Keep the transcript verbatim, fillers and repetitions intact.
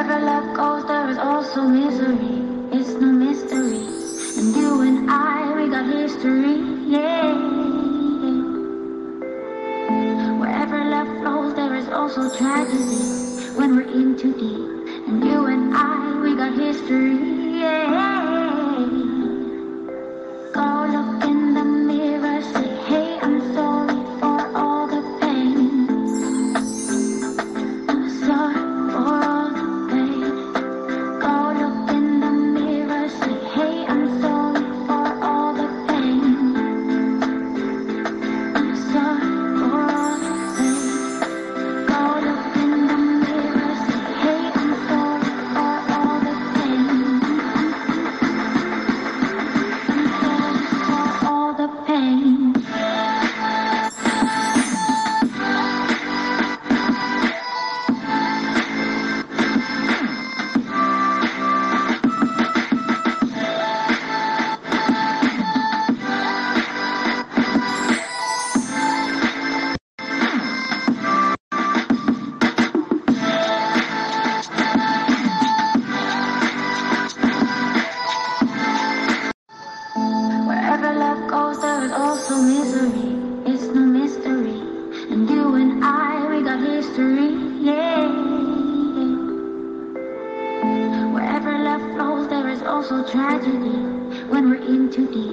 Wherever love goes, there is also misery. It's no mystery. And you and I, we got history, yeah. Wherever love flows, there is also tragedy when we're in too deep. And you and I, we got history, yeah. Go look in the mirror, say, hey, I'm sorry for all the pain. I'm sorry for all the pain. Go look in the mirror, say, hey, I'm sorry for all the pain. I'm sorry for all the pain. Go look in the mirror, say, hey, I'm sorry for all the pain. I'm sorry for all the pain. Wherever love goes, there is also misery. It's no mystery. And you and I, we got history, yeah. Wherever love flows, there is also tragedy when we're in too deep.